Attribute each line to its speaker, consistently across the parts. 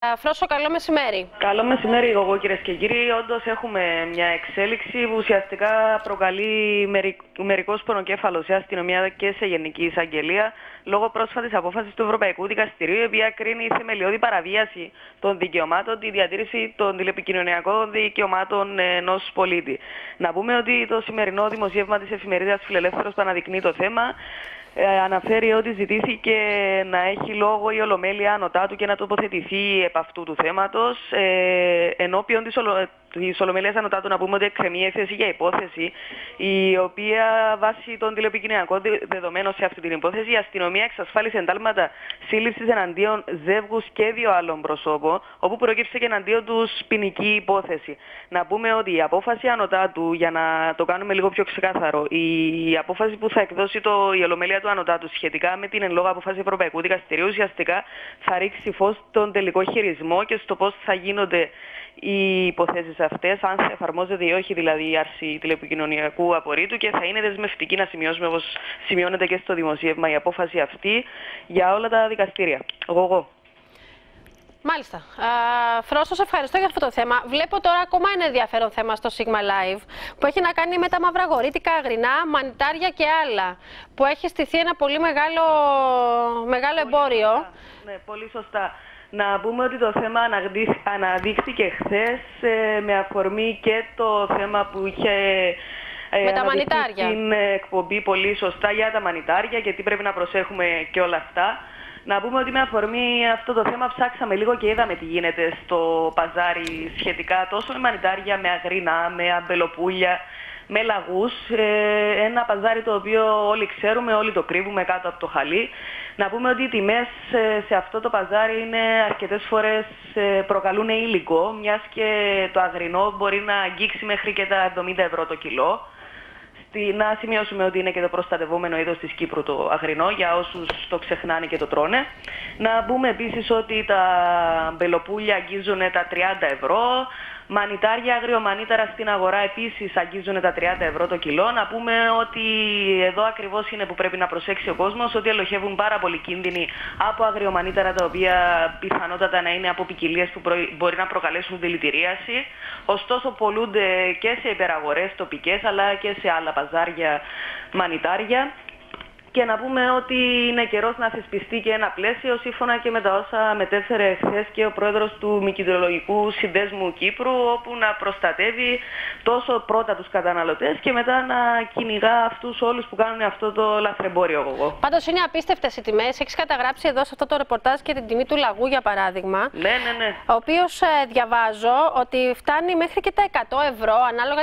Speaker 1: Φρόσο, καλό μεσημέρι.
Speaker 2: Καλό μεσημέρι, εγώ κυρίες και κύριοι. Όντως έχουμε μια εξέλιξη που ουσιαστικά προκαλεί μερικός πονοκέφαλο σε αστυνομία και σε Γενική Εισαγγελία λόγω πρόσφατης απόφασης του Ευρωπαϊκού Δικαστηρίου, η οποία κρίνει θεμελιώδη παραβίαση των δικαιωμάτων, τη διατήρηση των τηλεπικοινωνιακών δικαιωμάτων ενός πολίτη. Να πούμε ότι το σημερινό δημοσίευμα της εφημερίδας Φιλελεύθερος που αναδεικνύει το θέμα αναφέρει ότι ζητήθηκε να έχει λόγο η Ολομέλεια Ανωτάτου και να τοποθετηθεί επ' αυτού του θέματος. Ενώπιον της Ολομέλειας Ανωτάτου, να πούμε ότι εκκρεμεί έκθεση για υπόθεση, η οποία βάσει των τηλεπικοινωνιακών δεδομένων σε αυτή την υπόθεση, η αστυνομία εξασφάλισε εντάλματα σύλληψης εναντίον ζεύγους και 2 άλλων προσώπων, όπου προκύψε και εναντίον τους ποινική υπόθεση. Να πούμε ότι η απόφαση Ανωτάτου, για να το κάνουμε λίγο πιο ξεκάθαρο, η απόφαση που θα εκδώσει η Ολομέλεια του Ανωτάτου σχετικά με την εν λόγω απόφαση Ευρωπαϊκού Δικαστηρίου, ουσιαστικά θα ρίξει φως στον τελικό χειρισμό και στο πώς θα γίνονται οι υποθέσεις αυτές, αν θα εφαρμόζεται ή όχι δηλαδή η άρση τηλεπικοινωνιακού απορρίτου, και θα είναι δεσμευτική, να σημειώσουμε, όπως σημειώνεται και στο δημοσίευμα, η απόφαση αυτή για όλα τα δικαστήρια.
Speaker 1: Μάλιστα. Φρόσο, σε ευχαριστώ για αυτό το θέμα. Βλέπω τώρα ακόμα ένα ενδιαφέρον θέμα στο Sigma Live που έχει να κάνει με τα μαυραγορίτικα, αγρινά, μανιτάρια και άλλα. Που έχει στηθεί ένα πολύ μεγάλο εμπόριο.
Speaker 2: Ναι, πολύ σωστά. Να πούμε ότι το θέμα αναδείχθηκε χθες με αφορμή και το θέμα που είχε
Speaker 1: με τα μανιτάρια.
Speaker 2: Στην εκπομπή πολύ σωστά για τα μανιτάρια και τι πρέπει να προσέχουμε και όλα αυτά. Να πούμε ότι με αφορμή αυτό το θέμα ψάξαμε λίγο και είδαμε τι γίνεται στο παζάρι σχετικά τόσο με μανιτάρια, με αγρινά, με αμπελοπούλια, με λαγούς. Ένα παζάρι το οποίο όλοι ξέρουμε, όλοι το κρύβουμε κάτω από το χαλί. Να πούμε ότι οι τιμές σε αυτό το παζάρι είναι αρκετές φορές προκαλούν υλικό, μιας και το αγρινό μπορεί να αγγίξει μέχρι και τα 70 ευρώ το κιλό. Να σημειώσουμε ότι είναι και το προστατευόμενο είδος της Κύπρου το αγρινό, για όσους το ξεχνάνε και το τρώνε. Να πούμε επίσης ότι τα μπελοπούλια αγγίζουν τα 30 ευρώ. Μανιτάρια, αγριομανίταρα στην αγορά επίσης αγγίζουν τα 30 ευρώ το κιλό. Να πούμε ότι εδώ ακριβώς είναι που πρέπει να προσέξει ο κόσμος, ότι ελοχεύουν πάρα πολλοί κίνδυνοι από αγριομανίταρα, τα οποία πιθανότατα να είναι από ποικιλίες που μπορεί να προκαλέσουν δηλητηρίαση. Ωστόσο πολλούνται και σε υπεραγορές τοπικές αλλά και σε άλλα παζάρια μανιτάρια. Και να πούμε ότι είναι καιρός να θεσπιστεί και ένα πλαίσιο σύμφωνα και με τα όσα μετέφερε χθες και ο πρόεδρος του Μυκητρολογικού Συνδέσμου Κύπρου, όπου να προστατεύει τόσο πρώτα τους καταναλωτές και μετά να κυνηγά αυτούς όλους που κάνουν αυτό το λαθρεμπόριο.
Speaker 1: Πάντως είναι απίστευτες οι τιμές. Έχεις καταγράψει εδώ σε αυτό το ρεπορτάζ και την τιμή του λαγού, για παράδειγμα.
Speaker 2: Ναι.
Speaker 1: Ο οποίος διαβάζω ότι φτάνει μέχρι και τα 100 ευρώ, ανάλογα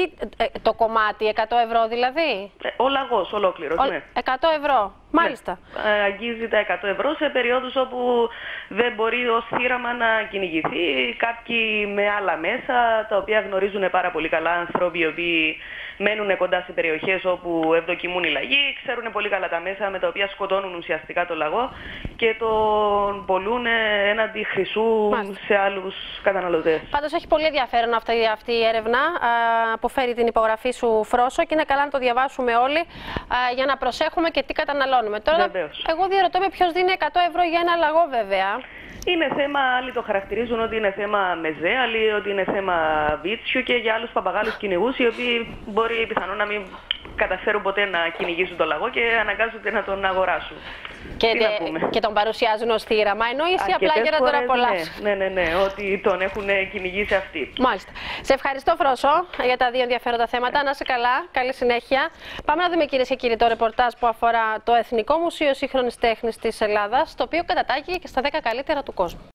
Speaker 1: το κομμάτι, 100 ευρώ δηλαδή.
Speaker 2: Ο λαγός ολόκληρος, ναι.
Speaker 1: 100 ευρώ. Μάλιστα.
Speaker 2: Ναι. Αγγίζει τα 100 ευρώ σε περιόδους όπου δεν μπορεί ως θύραμα να κυνηγηθεί. Κάποιοι με άλλα μέσα, τα οποία γνωρίζουν πάρα πολύ καλά άνθρωποι οι οποίοι μένουν κοντά σε περιοχές όπου ευδοκιμούν οι λαγοί, ξέρουν πολύ καλά τα μέσα με τα οποία σκοτώνουν ουσιαστικά το λαγό και τον πολλούν έναντι χρυσού σε άλλους καταναλωτές.
Speaker 1: Πάντως έχει πολύ ενδιαφέρον αυτή η έρευνα που φέρει την υπογραφή σου, Φρόσο, και είναι καλά να το διαβάσουμε όλοι για να προσέχουμε και τι καταναλώνουμε. Τώρα, εγώ διαρωτώ με ποιος δίνει 100 ευρώ για ένα λαγό, βέβαια.
Speaker 2: Είναι θέμα, άλλοι το χαρακτηρίζουν ότι είναι θέμα μεζέ, άλλοι ότι είναι θέμα βίτσιου, και για άλλους παπαγάλους κυνηγούς, οι οποίοι μπορεί πιθανόν να μην καταφέρουν ποτέ να κυνηγήσουν το λαγό και αναγκάζονται να τον αγοράσουν.
Speaker 1: Και τον παρουσιάζουν ως θύραμα, εννοείς ή απλά για να τον απολαύσουν?
Speaker 2: Ναι, ότι τον έχουν κυνηγήσει αυτοί.
Speaker 1: Μάλιστα. Σε ευχαριστώ, Φρόσο, για τα δύο ενδιαφέροντα θέματα. Να είσαι καλά, καλή συνέχεια. Πάμε να δούμε, κυρίες και κύριοι, το ρεπορτάζ που αφορά το Εθνικό Μουσείο Σύγχρονης Τέχνης της Ελλάδας, το οποίο κατατάγει και στα 10 καλύτερα του κόσμου.